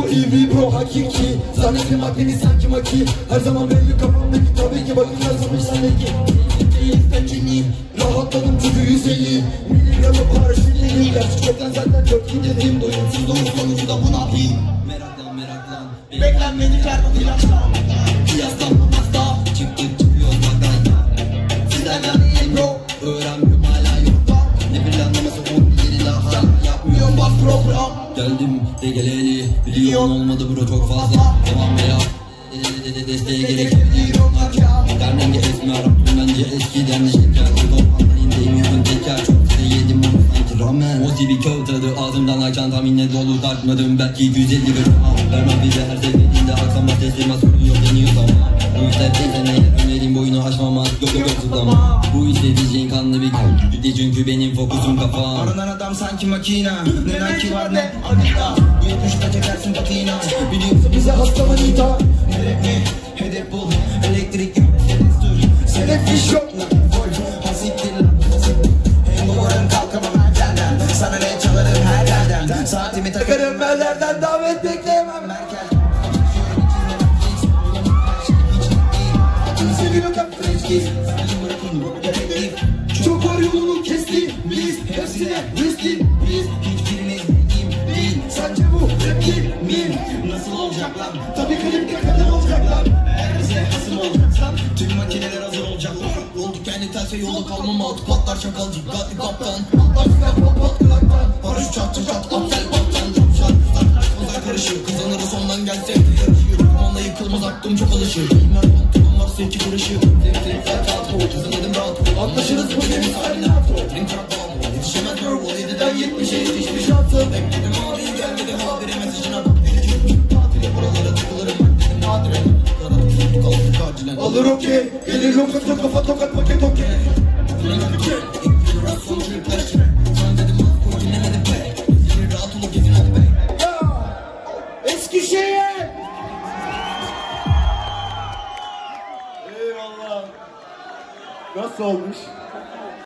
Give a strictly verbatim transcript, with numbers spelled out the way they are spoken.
T V bro hakiki. Zannettim maddeni sanki maki. Her zaman belli kafamdaki tabii ki bakın yazılmış sendeki. Değilstemciyim. Rahatladım çünkü yüz elli milyonu paraşütliyim. Gerçekten zaten çok gidelim. Doyumsuzluğun sonucu da bu ne yapayım? Meraklan meraklan. Beklenmedik bu yaştan. Kıyaslanmamaz da. Çıktık çıkıyor baktan. Sizden yanıyım bro. Öğrenmiyorum hala yokta. Ne planlaması on yeri daha. Yapmıyorum bak program. Geldim de geleli. Milyon olmadı bro çok fazla. Tamam veya desteğe gerek onlar. Dernenge esmi Arap bence eskiden şeker. Toplamda indeyim yükün teker. Çok size yedim onu sanki ramen. O tibi köv tadı ağzımdan akan tahminle dolu tartmadım. Belki yüz elli gram. Vermem bize her seferinde akşama teslimat soruyor deniyor zaman. Bu işlerdeysen eğer önerim boyunu aşmamaz. Yok yok yok zıplama. Bu istediğin kanlı bir güdü çünkü benim fokusum kafam. Aranan adam sanki makina. Ne Nike var ne Adidas. Bu yokuşta çekersin patina. Biliyorsun bize hasta manita. Hedef mi? Hedef bul. Elektrik yok. Sedef fiş yok. Hasittir lan. Hem umarım kalkamam her yerden. Sana ne çalarım her yerden. Saatimi takarım yerlerden. Davet bekleyemem Merkel. Çok var yolunu kesti. Biz hepsine riskli. Biz hiçbiriniz bildiğim değil. Sence bu rap değil mi? Nasıl olacak lan? Tabii klipte kadın olacak lan. Eğer bize hasım olacaksan tüm makineler hazır olacak. Olduk kendi terse yolu kalmam altı patlar şakalcı. Gatli kaptan. Patlar pat pat kulaktan. Paraşüt çat çat çat apsel pattan. Şat şat uzak karışır. Kazanırız ondan gelse yarışıyor. Kumanda yıkılmaz aklım çok alışır. Varsa iki kuruşu Kızınladım rahat Anlaşırız bu gemi sahiline Ring trap bağlı Yetişemez verbal yediden yetmişe yetişmiş attım Bekledim abi gelmedi habire mesajına bak Tatile buralara tıkılırım dedim madire Karanlık tutuk aldık acilen Alır okey Gelir lokata kafa tokat paket okey Fırına bir kek İkbiri rast sonucu yükleşme Sana dedim az koy dinlemedim pek Zihir rahat olup gezin hadi bey Eskişehir Eyvallah. Nasıl olmuş?